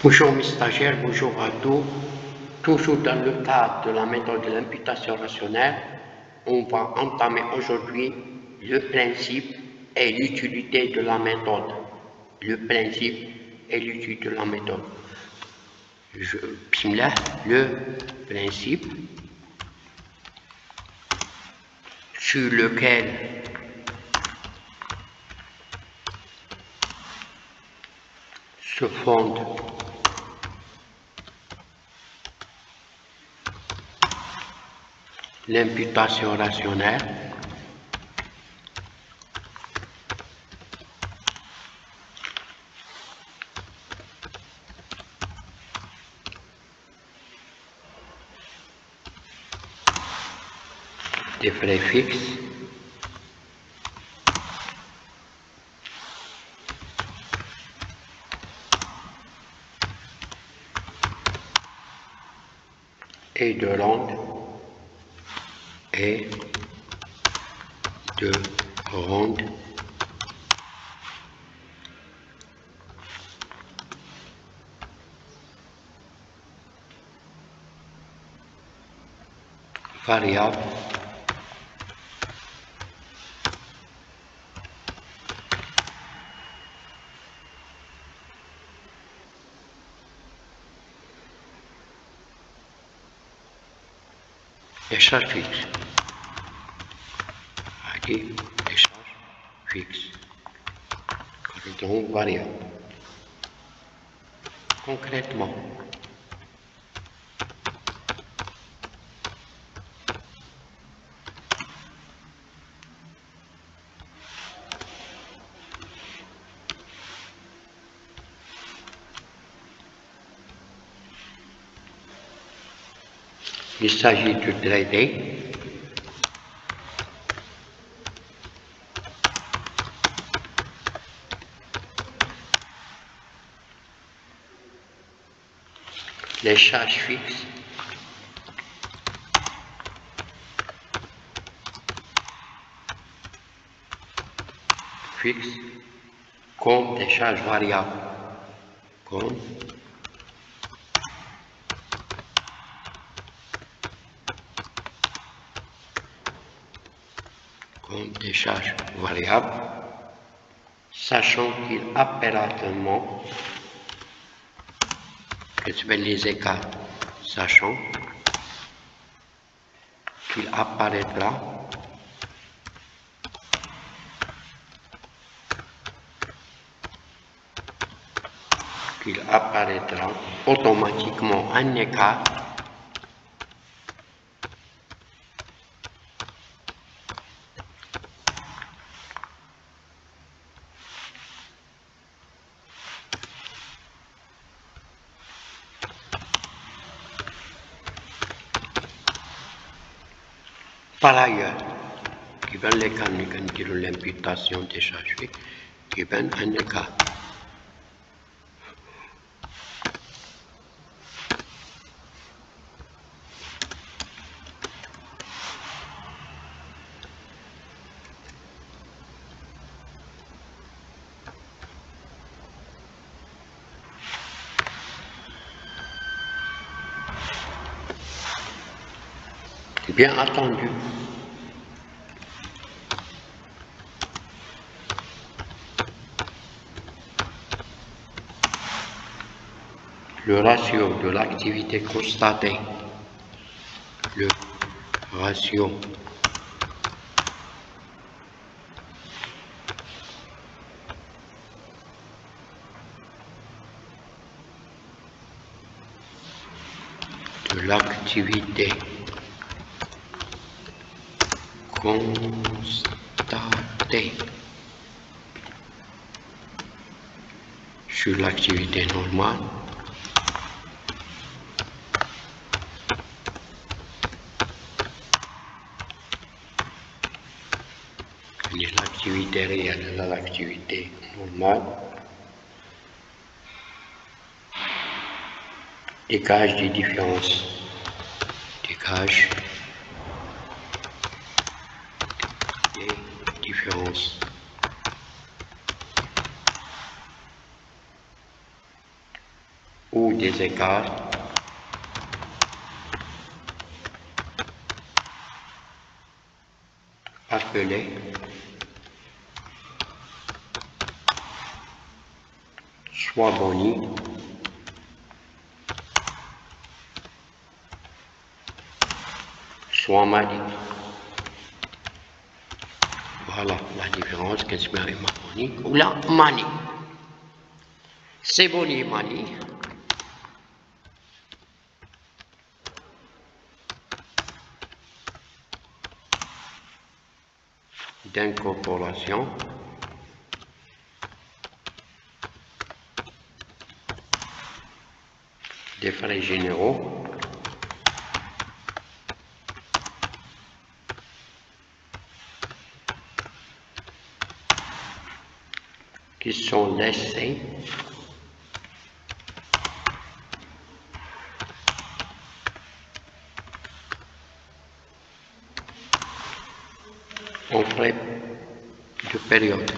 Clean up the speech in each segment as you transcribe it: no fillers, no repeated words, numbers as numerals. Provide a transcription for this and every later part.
Bonjour mes stagiaires, bonjour à tous. Toujours dans le cadre de la méthode de l'imputation rationnelle, on va entamer aujourd'hui le principe et l'utilité de la méthode. Le principe et l'utilité de la méthode. Bismillah, le principe sur lequel se fonde l'imputation rationnelle des frais fixes et de ronde variable et charge fixe. Aquí, les charges fixes. Donc, variable. Concrètement, il s'agit de traiter les charges fixes comme des charges variables, comme des charges variables, sachant qu'il apparaîtment que je vais les écarts, sachant qu'il apparaîtra automatiquement un écart par ailleurs, qui va l'écart de l'imputation des charges fixes, qui va un écart. Bien entendu, le ratio de l'activité constatée, le ratio de l'activité constatée sur l'activité normale l'activité réelle de l'activité normale dégage des différences, ou des écarts appelés soit Boni, soit Mali. Voilà la différence qu'est-ce que c'est Mali ou la Mali. C'est Boni Mali. D'incorporation des frais généraux qui sont laissés en frais de période.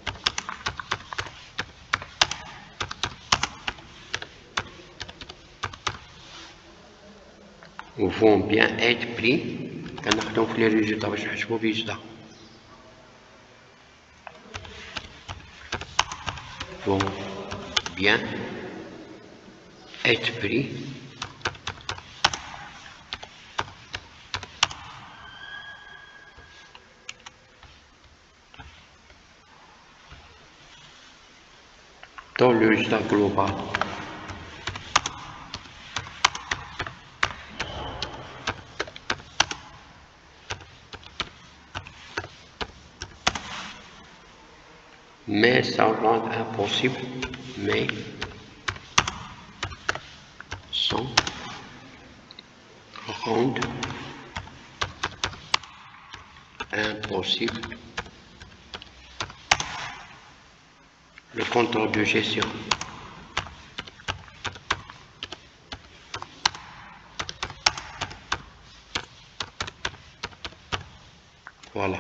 Vont bien être pris quand les résultats vont bien être pris dans le résultat global. Mais ça rend impossible, mais sans rendre impossible le contrôle de gestion. Voilà.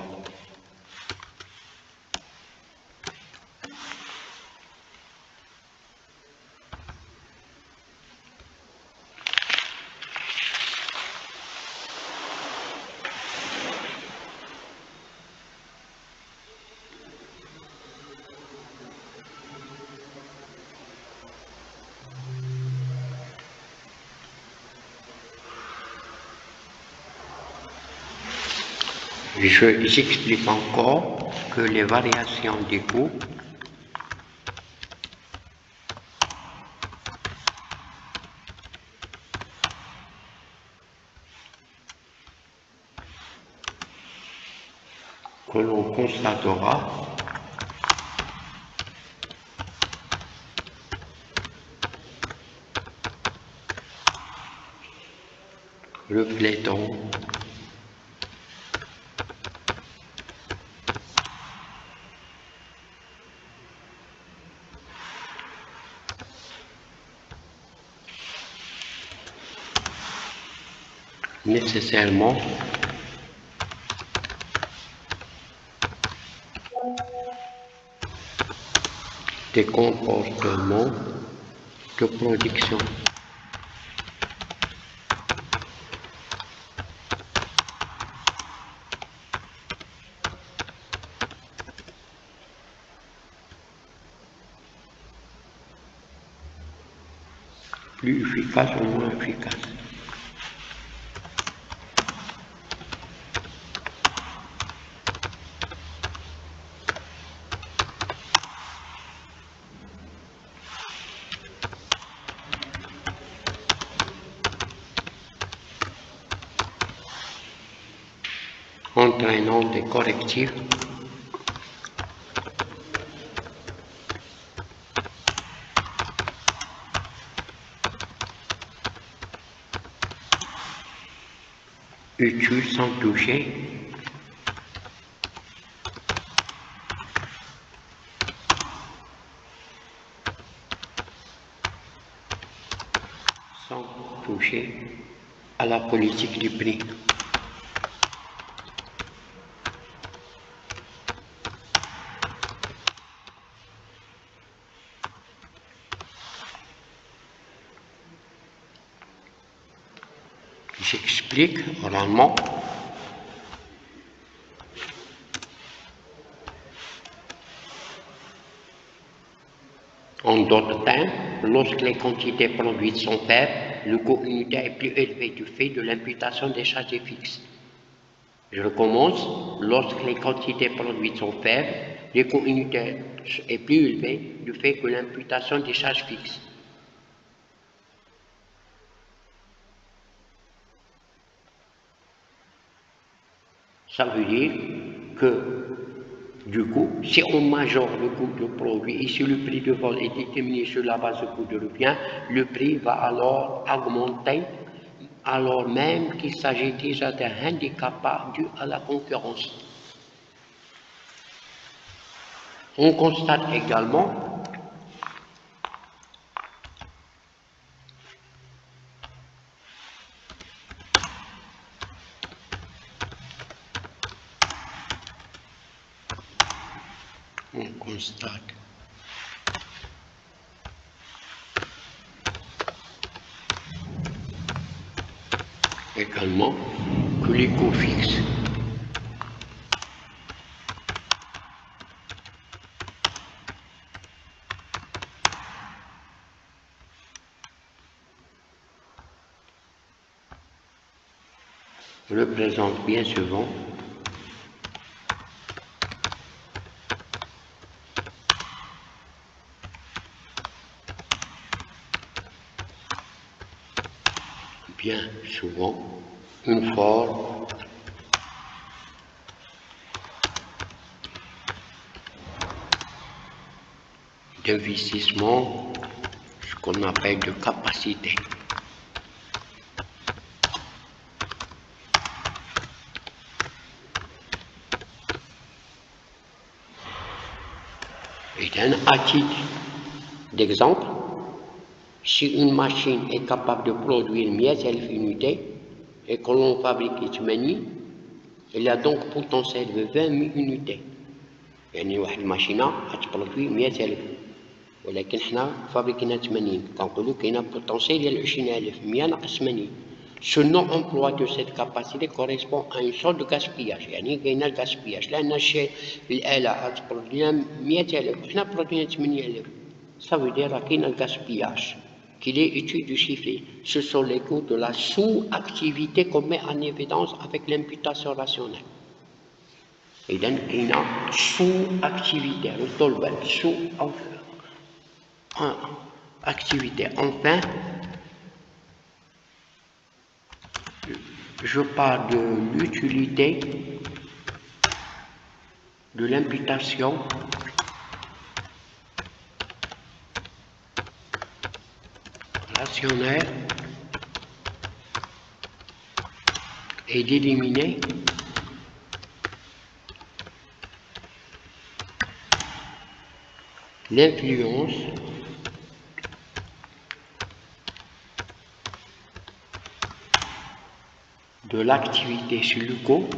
J'explique encore que les variations des coûts que l'on constatera reflétant nécessairement des comportements de production. Plus efficace ou moins efficace. Entraînant des correctifs utiles sans toucher à la politique du prix. J'explique oralement. En d'autres termes, lorsque les quantités produites sont faibles, le coût unitaire est plus élevé du fait de l'imputation des charges fixes. Je recommence. Lorsque les quantités produites sont faibles, le coût unitaire est plus élevé du fait de l'imputation des charges fixes. Ça veut dire que, du coup, si on majore le coût du produit et si le prix de vol est déterminé sur la base du coût de revient, le prix va alors augmenter, alors même qu'il s'agit déjà d'un handicap dû à la concurrence. On constate également que les coûts fixes représentent bien souvent une forme d'investissement, ce qu'on appelle de capacité. Et à titre d'exemple, si une machine est capable de produire 1000 unités et que l'on fabrique une elle a donc potentiel de 20 000 unités. يعني واحد الماشينة غتبرودوي 100000 ولكن حنا فابريكينا 80 كنقولوا كاينه بوتونسيال ديال 20000 100 ناقص 80. Ce non-emploi de cette capacité correspond à une sorte de gaspillage. يعني كاين الغاسبياج لان الشيء الآلة غتبرودوي 100000 وحنا برودوينا 8000. Ça veut dire qu'il y a un gaspillage, qu'il est étude du chiffre. Ce sont les coûts de la sous-activité qu'on met en évidence avec l'imputation rationnelle. Et donc, il y a une sous-activité, sous-activité. Enfin, je parle de l'utilité de l'imputation rationnelle et d'éliminer l'influence de l'activité sur le coût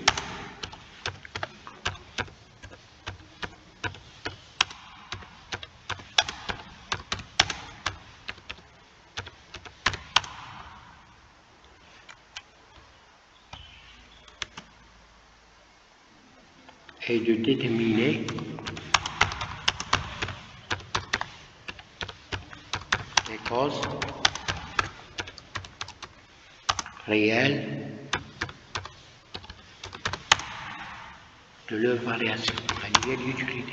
et de déterminer les causes réelles de leur variation à niveau d'utilité.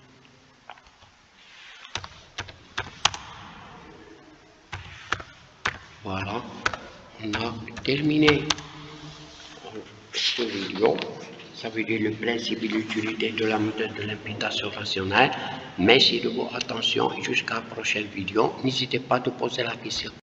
Voilà, on a terminé cette vidéo. Ça veut dire le principe et l'utilité de la méthode de l'imputation rationnelle. Merci de votre attention et jusqu'à la prochaine vidéo. N'hésitez pas à poser la question.